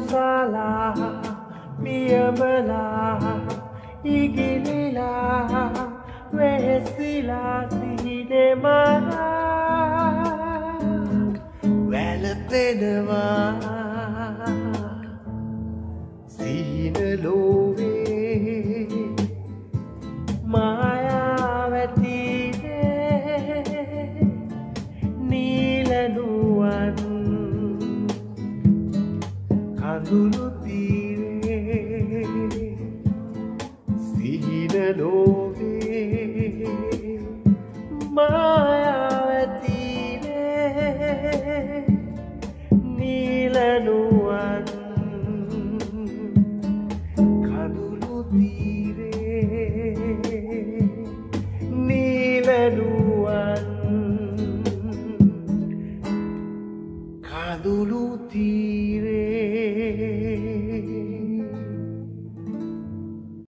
මුසාලා පියඹලා ඉගිලිලා වෙහෙසිලා සිහිනෙමා වැළපෙනවා සිහින ලෝවේ මායාවැතිනේ නීලනුවන් කඳුළු තීරේ සිහින ලෝවේ මායාවැතිනේ නීලනුවන් කඳුළු තීරේ නීලනුවන් කඳුළු තීරේ